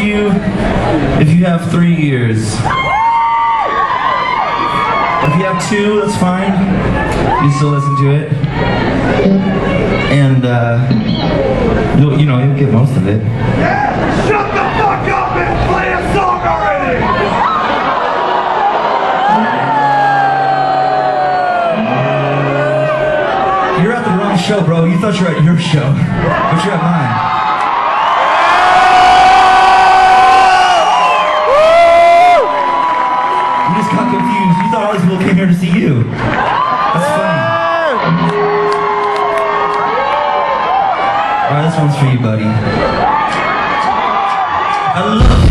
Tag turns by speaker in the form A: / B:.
A: you if you have 3 ears. If you have 2, that's fine. You still listen to it. And, you'll get most of it.
B: Yeah! Shut the fuck up and play a song already!
A: You're at the wrong show, bro. You thought you were at your show, but you're at mine. You just got confused. You thought all these people came here to see you. That's funny. Alright, this one's for you, buddy. I love